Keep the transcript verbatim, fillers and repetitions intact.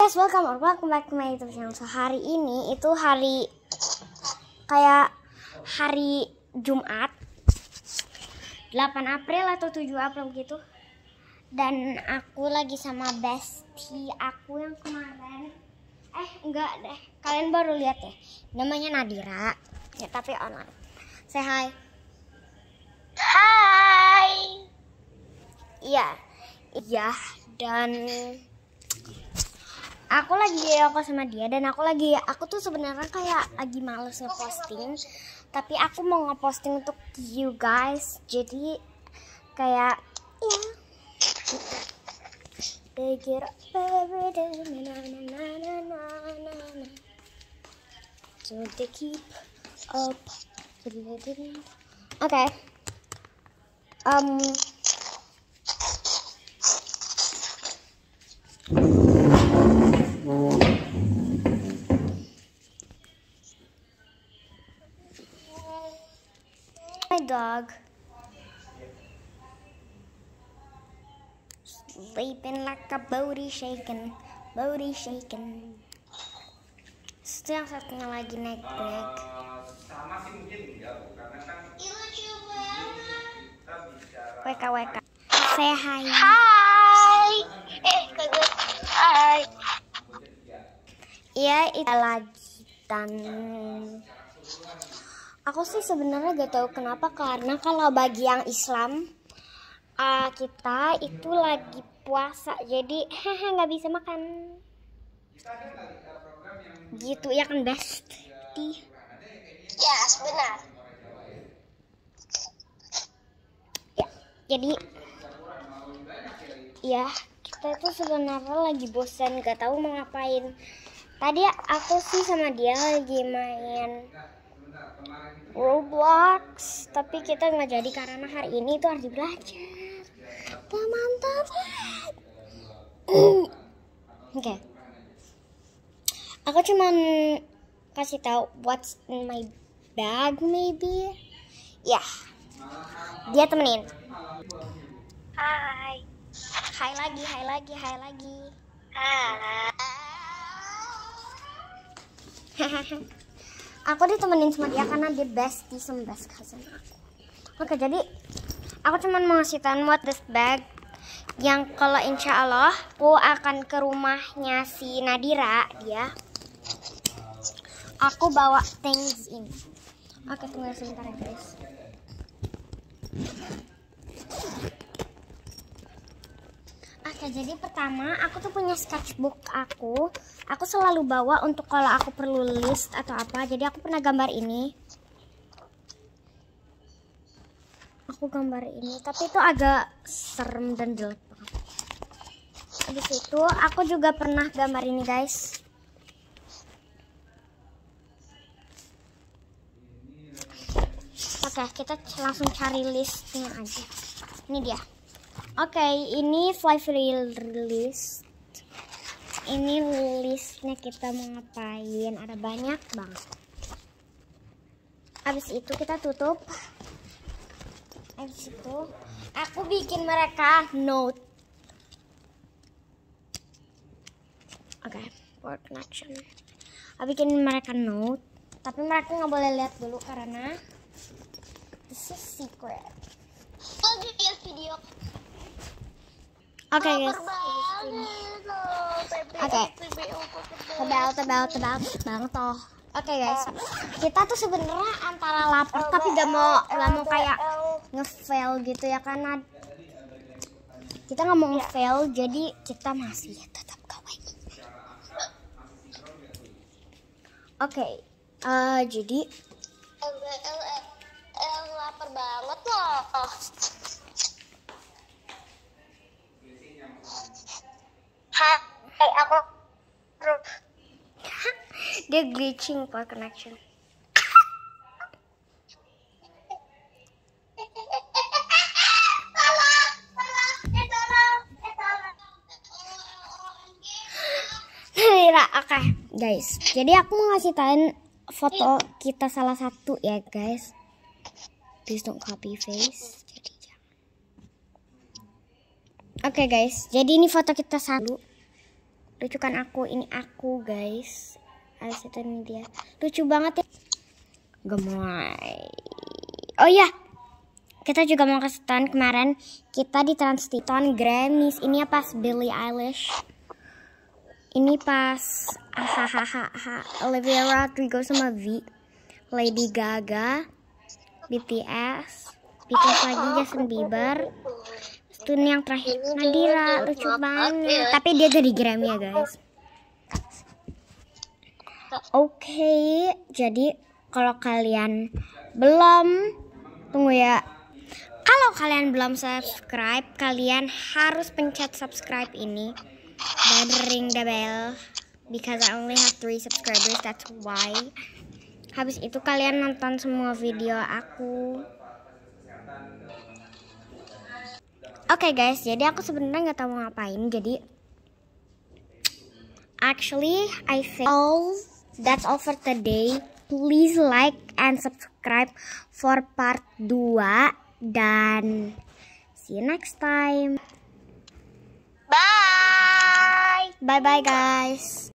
Guys, welcome or welcome back to my YouTube channel. So hari ini itu hari kayak hari Jumat delapan April atau tujuh April gitu. Dan aku lagi sama bestie aku yang kemarin. Eh enggak deh, kalian baru lihat ya. Namanya Nadira. Ya tapi online. Say hi. Hai. Iya. Iya dan aku lagi aku sama dia dan aku lagi aku tuh sebenarnya kayak lagi males ngeposting, tapi aku mau ngeposting untuk you guys. Jadi kayak ya they get up every day, na, na, na, na, na, na, na. So they keep up. Okay. Um My dog sleeping like a booty shaking, booty shaking. Itu yang satunya lagi naik-naik. Sama sih mungkin enggak, karena kan W K W K. Say hi. Hai. Eh, kagak. Hai. Iya, itu lagi dan aku sih sebenarnya gak tahu kenapa, karena kalau bagi yang Islam uh, kita itu lagi puasa, jadi hehe nggak bisa makan gitu ya kan bestie? Ya, benar. Ya, jadi ya kita itu sebenarnya lagi bosan, gak tahu mau ngapain. Tadi aku sih sama dia lagi main Roblox, tapi kita nggak jadi karena hari ini itu harus belajar, teman-teman. Oke, okay. Aku cuman kasih tahu what's in my bag maybe. Ya, yeah. Dia temenin. Hai. Hai lagi, hai lagi, hai lagi. Hai. Aku ditemenin sama dia karena dia bestie sama best cousin aku. Oke, jadi aku cuman mau ngasih tahu what this bag, yang kalau insya Allah aku akan ke rumahnya si Nadira dia. Aku bawa things ini. Oke, tunggu sebentar ya guys. Oke, jadi pertama aku tuh punya sketchbook aku. Aku selalu bawa untuk kalau aku perlu list atau apa. Jadi aku pernah gambar ini. Aku gambar ini, tapi itu agak serem dan jelek banget. Habis itu aku juga pernah gambar ini guys. Oke, kita langsung cari listnya aja. Ini dia. Oke, okay, ini five real list. Ini listnya kita mau ngapain. Ada banyak banget. Habis itu kita tutup. Habis itu aku bikin mereka note. Oke, okay, for connection. Aku bikin mereka note. Tapi mereka nggak boleh lihat dulu karena this is secret. Oh, lihat video. Oke okay, guys. Oke. Tebal, tebal, tebal banget toh. Oke okay, guys. Kita tuh sebenarnya antara lapar tapi gak mau gak mau kayak nge-fail gitu ya, karena kita nggak mau nge-fail, jadi kita masih tetap kawaii. Oke. Okay, uh, jadi El lapar banget loh. Hai, aku dia glitching for connection. Oke okay, guys, jadi aku mau ngasih tahu foto kita salah satu ya guys. Please don't copy face. Jadi jangan. Oke okay, guys, jadi ini foto kita satu. Lucu kan aku, ini aku guys. Habis itu ini dia. Lucu banget ya. Gemoy. Oh iya, kita juga mau kasih tahun kemarin kita di Trans T V tahun Grammys. Ini pas Billie Eilish. Ini pas hahaha Olivia Rodrigo sama V, Lady Gaga, B T S, B T S lagi Justin Bieber. Itu nih yang terakhir Nadira, lucu banget. Tapi dia jadi Grammy ya guys. Oke, okay, jadi kalau kalian belum, tunggu ya. Kalau kalian belum subscribe, kalian harus pencet subscribe ini dan ring the bell because I only have three subscribers, that's why. Habis itu kalian nonton semua video aku. Oke okay guys, jadi aku sebenarnya nggak tahu mau ngapain. Jadi actually I think all that's all for today. Please like and subscribe for part dua dan see you next time. Bye. Bye bye guys.